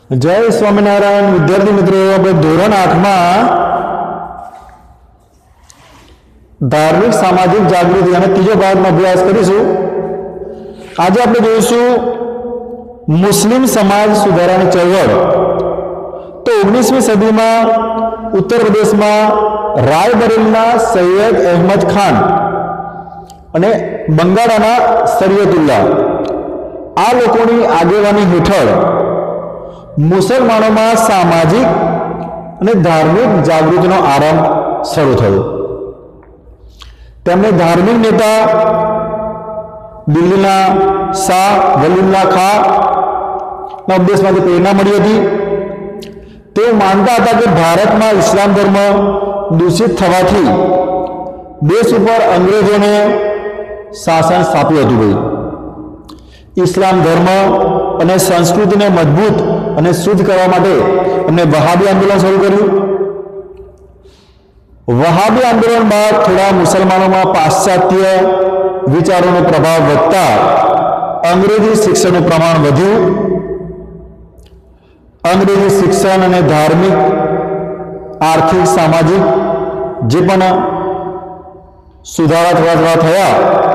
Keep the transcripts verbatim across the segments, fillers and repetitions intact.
जय स्वामीनारायण। विद्यार्थी मित्रों, આપણે ધોરણ આઠમાં ધાર્મિક સામાજિક જાગૃતિ અને ત્રીજો ભાગનો અભ્યાસ કરીશું। આજે આપણે જોઈશું મુસ્લિમ સમાજ સુધારાની ચળવળ। તો ઓગણીસમી સદીમાં ઉત્તર પ્રદેશમાં રાયબરેલીના સૈયદ અહેમદ ખાન અને બંગાળાના શરીયતુલ્લાહ આ લોકોની આગેવાની હેઠળ મુસલમાનોમાં સામાજિક અને ધાર્મિક જાગૃતિનો આરંભ શરૂ થયો। તેમને ધાર્મિક નેતા દિલ્હીના શાહ વલીઉલ્લાહ ખાના ઉપદેશમાંથી પ્રેરણા મળી હતી। તેઓ માનતા હતા કે ભારતમાં ઇસ્લામ ધર્મ દૂષિત થવાથી દેશ ઉપર અંગ્રેજોને શાસન સ્થાપ્યું હતું। ભાઈ, ઇસ્લામ ધર્મ અને સંસ્કૃતિને મજબૂત અને શુદ્ધ કરવા માટે એમણે વહાબી આંદોલન શરૂ કર્યું। વહાબી આંદોલન બાદ થોડા મુસલમાનોમાં પાશ્ચાત્ય વિચારોનો પ્રભાવ વધતા અંગ્રેજી શિક્ષણનું પ્રમાણ વધ્યું। અંગ્રેજી શિક્ષણ અને ધાર્મિક આર્થિક સામાજિક જે પણ સુધારા થોડા થોડા થયા।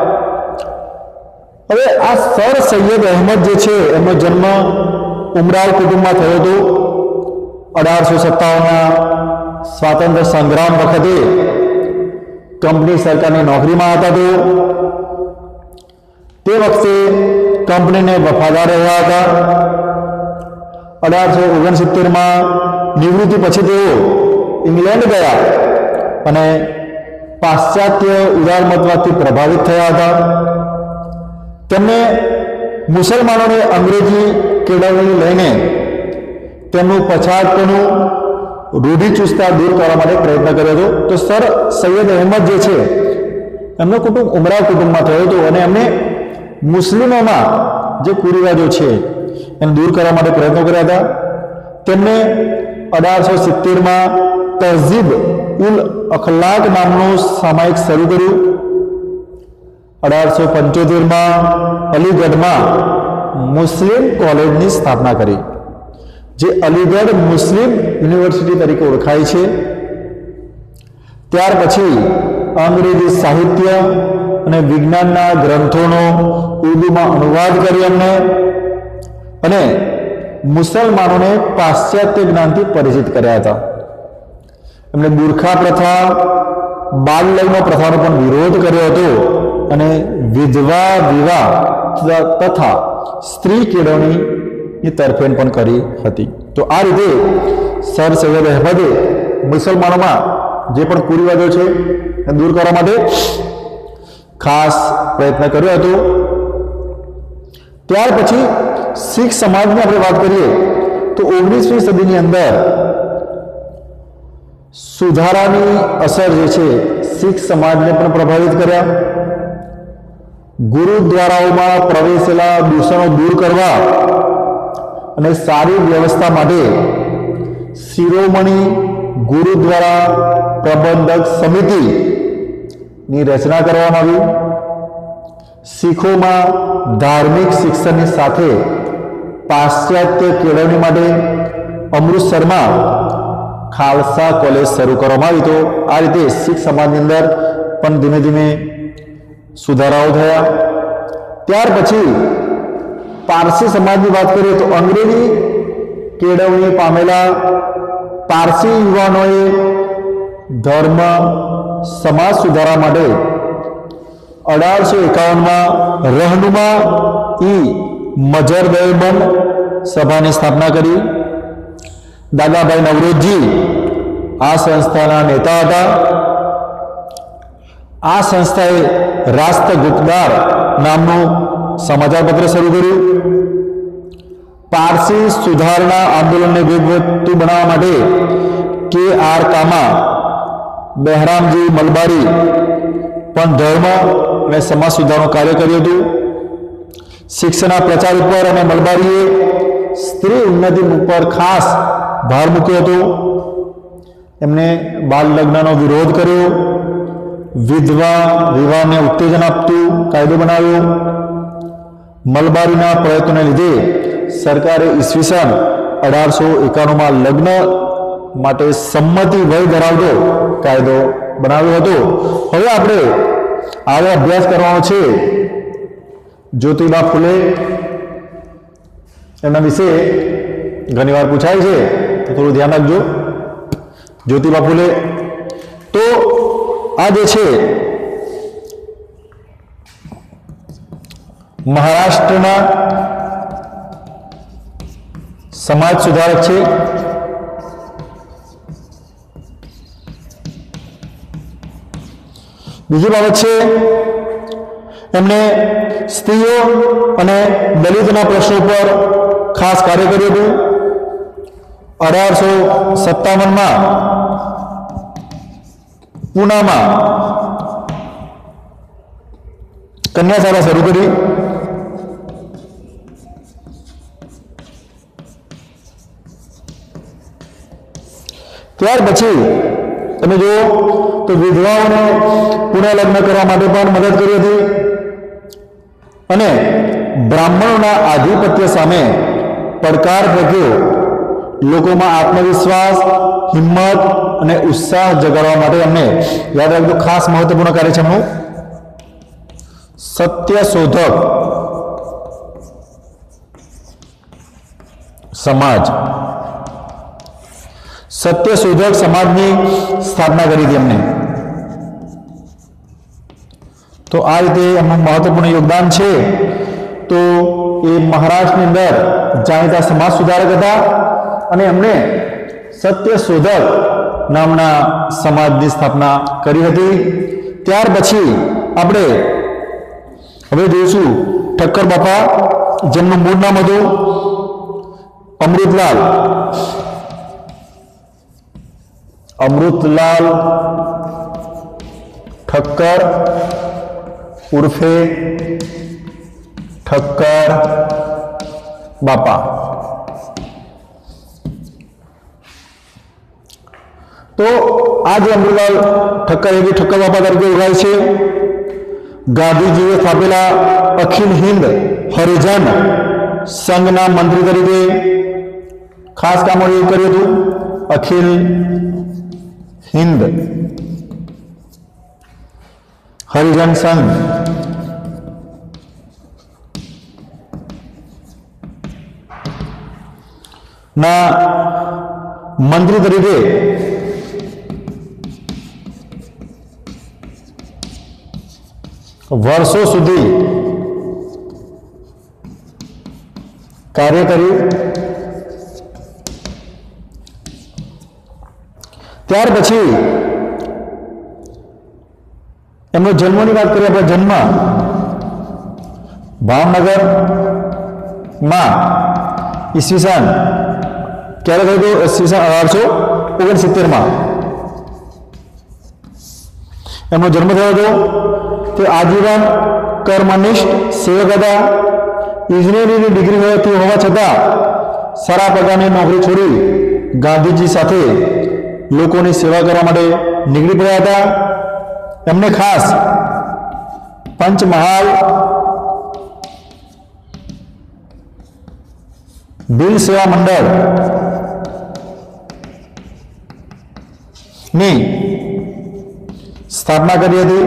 હવે આ સર સૈયદ અહેમદ જે છે એમનો જન્મ ઉમરાવ કુટુંબમાં થયો હતો। અઢારસો સત્તાવનના સ્વાતંત્ર્ય સંગ્રામ વખતે કંપની સરકારની નોકરીમાં હતા। તો તે વખતે કંપનીને વફાદાર રહ્યા હતા। અઢારસો ઓગણસિત્તેરમાં નિવૃત્તિ પછી તેઓ ઇંગ્લેન્ડ ગયા અને પાશ્ચાત્ય ઉદારમતવાદથી પ્રભાવિત થયા હતા। તેમણે મુસલમાનોને અંગ્રેજી કેળવણી લઈને તેમનું પછાતપણું રૂઢિચુસ્તતા દૂર કરવા માટે પ્રયત્ન કર્યો હતો। તો સર સૈયદ અહેમદ જે છે એમનો કુટુંબ ઉમરાવ કુટુંબમાં થયો હતો અને એમને મુસ્લિમોમાં જે કુરિવાજો છે એને દૂર કરવા માટે પ્રયત્નો કર્યા હતા। તેમણે અઢારસો સિત્તેરમાં તહઝીબ ઉલ અખલાક નામનું સામાયિક શરૂ કર્યું। અઢારસો પંચોતેરમાં અલીગઢમાં મુસ્લિમ કોલેજની સ્થાપના કરી, જે અલીગઢ મુસ્લિમ યુનિવર્સિટી તરીકે ઓળખાય છે। ત્યાર પછી અંગ્રેજી સાહિત્ય અને વિજ્ઞાનના ગ્રંથોનો ઉર્દુમાં અનુવાદ કર્યો એમને અને મુસલમાનોને પાશ્ચાત્ય જ્ઞાનથી પરિચિત કર્યા હતા। એમણે બુરખા પ્રથા, બાળ લગ્ન પ્રથાનો પણ વિરોધ કર્યો હતો અને વિધવા વિવાહ તથા સ્ત્રી કેળવણીની તરફેણ પણ કરી હતી। તો આ રીતે સર સૈયદ અહેમદે મુસલમાનોમાં જે પણ કુરિવાજો છે એ દૂર કરવા માટે ખાસ પ્રયત્ન કર્યો હતો। ત્યાર પછી શીખ સમાજની આપણે વાત કરીએ તો ઓગણીસમી સદીની અંદર સુધારાની અસર જે છે શીખ સમાજને પણ પ્રભાવિત કર્યા। ગુરુદ્વારાઓમાં પ્રવેશેલા દૂષણો દૂર કરવા અને સારી વ્યવસ્થા માટે શિરોમણી ગુરુદ્વારા પ્રબંધક સમિતિની રચના કરવામાં આવી। શીખોમાં ધાર્મિક શિક્ષણની સાથે પાશ્ચાત્ય કેળવણી માટે અમૃતસરમાં ખાલસા કોલેજ શરૂ કરવામાં આવી। તો આ રીતે શીખ સમાજની અંદર પણ ધીમે ધીમે સુધારાઓ થયા। ત્યાર પછી પારસી સમાજની વાત કરીએ તો અંગ્રેજી કેળવણી પામેલા પારસી યુવાનોએ ધર્મ સમાજ સુધારા માટે અઢારસો એકાવનમાં રહનુમા ઈ મજર દેવબંધ સભાની સ્થાપના કરી। દાદાભાઈ નવરોજી આ સંસ્થાના નેતા હતા। આ સંસ્થાએ રાષ્ટ્રગુપ્તદાર નામનું સમાચાર પત્ર શરૂ કર્યું। પારસી સુધારણા આંદોલનને વેગવતું બનાવવા માટે કે આર કામા, બહેરામજી મલબારી પણ ધર્મ અને સમાજ સુધારનું કાર્ય કર્યું હતું। શિક્ષણના પ્રચાર ઉપર અને મલબારીએ સ્ત્રી ઉન્નતિ ઉપર ખાસ ભાર મૂક્યો હતો। એમણે બાળ લગ્નનો વિરોધ કર્યો, વિધવા વિવાહને ઉત્તેજન આપતું કાયદો બનાવ્યો। મલબારીના પ્રયત્નોને લીધે સરકારે ઈસવીસન अठारसो एकाणु में लग्न माटे सम्मति वय धरावतो कायदो बनाव्यो हतो। हवे आपणे आगे अभ्यास करवानो छे ज्योतिबा फूले एमना विषे घणीवार पूछाय छे तो थोड़ुं ध्यान राखजो। ज्योतिबा फूले तो आ जे छे महाराष्ट्रना समाज सुधारक छे। बीजी बाबत छे एमणे स्त्रीओ अने दलितना प्रश्नों पर खास कार्य कर्युं हतुं। अठारसो सत्तावन में पूना में कन्याशाला शुरू करी। त्यार पछी तमे जो तो विधवाओने पुनः लग्न करवा माटे पण मदद करी हती अने ब्राह्मणोना आधिपत्य सामे પડકાર ફેંક્યો। લોકોમાં આત્મવિશ્વાસ, હિંમત અને ઉત્સાહ જગાડવા માટે એમને યાદ રાખજો ખાસ મહત્વપૂર્ણ કાર્ય છે એમનું સત્યશોધક समाज सत्यशोधक समाज की स्थापना करी थी हमने। तो आ रीते महत्वपूर्ण योगदान है। तो ये महाराष्ट्र के अंदर जाणीता समाज सुधारक था अने एमणे सत्यशोधक नामना समाज की स्थापना करी हती। त्यार पछी आपणे हवे जोईशुं ठक्कर बापा जेमनुं मूळ नाम हतुं अमृतलाल अमृतलाल ठक्कर उर्फे ठक्कर बापा। तो आज अमृतलाल ठक्कर एवी ठक्कर बापा तरीके ओळखाय छे। गांधीजीए स्थापेला अखिल हिंद हरिजन संघना मंत्री तरीके खास काम कर्युं हतुं। अखिल हिंद हरिजन संघ ना मंत्री तरीके वर्षों सुधी कार्य कर्युं। त्यार पछी एमनो जन्मनी बात करिए। आपणे जन्म भावनगर में ईस्वीसन क्यारे थयो तो ईस्वीसन अठारसो ओगणसित्तेर में एमनो जन्म थयो हतो। ते आजीवन कर्मनिष्ठ सेवक हता। इंजीनियरिंग डिग्री होवा छतां सारा पगारनी नौकरी छोड़ी गांधीजी साथे लोकोनी सेवा करवा माटे निकળી પડ્યા હતા। એમને ખાસ પંચમહાલ ભીલ સેવા મંડળ ની સ્થાપના કરી હતી।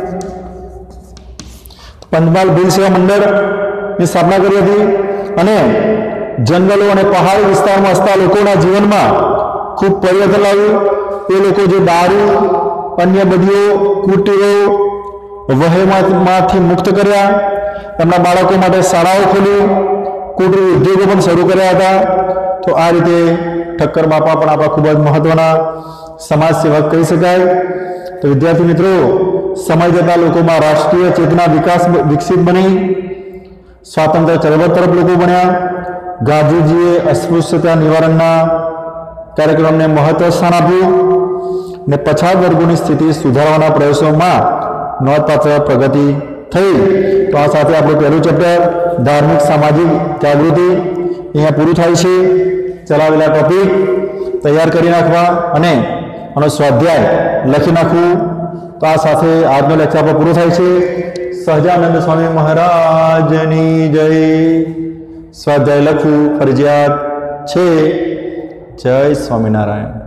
પંચમહાલ ભીલ સેવા મંડળ ની સ્થાપના કરી હતી અને જંગલો અને પહાડી વિસ્તારમાં વસતા લોકોના જીવનમાં खूब परिवर्तन लाव्યું। એ લોકો જે દારૂ अन्य बधीओ कुटीरो वहेमाथी मुक्त कर्या। एमना बाळको माटे शाळाओ खोली, कुटीर उद्योगो पण शरू कर्या हता। तो आ रीते ठक्कर बापा पण आपणा खूब ज महत्वना समाज सेवक कही शकाय। तो विद्यार्थी मित्रों, समय जता लोकोमां राष्ट्रीय चेतना विकास विकसित बनी, स्वातंत्र्य चळवळ तरफ लोको बन्या। गांधीजीए अस्पृश्यता निवारणना कार्यक्रमने महत्व स्थान आप्युं ने पछात वर्गोनी स्थिति सुधारवाना प्रयासोमां नोंधपात्र प्रगति थई। तो आ साथे आपणुं पहेलुं चेप्टर धार्मिक सामाजिक जागृति अहींया पूरुं थाय छे। चलावेला टॉपिक तैयार करी नाखवा अने आनो स्वाध्याय लखी नाखवुं। तो आ साथे आजनो लेक्चर आपणो पूरो थाय छे। सहजानंद स्वामी महाराजनी जय। स्वाध्याय लखवुं फरजियात છે. જય સ્વામિનારાયણ.